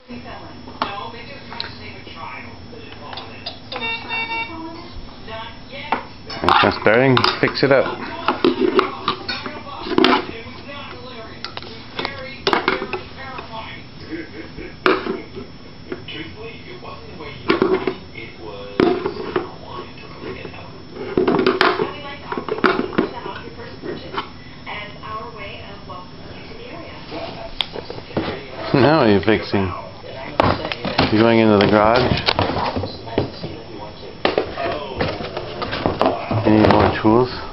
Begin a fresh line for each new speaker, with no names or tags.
No, they just tried to save a child that had fallen in. So the child had fallen in? Not yet.
It's just starting to fix it up.
Truthfully, it wasn't the way you thought. It was how long it took to get out.
We like to offer you $50% off your first purchase as our way of welcoming you to the area.
Now what are you fixing? You going into the garage? You need more tools?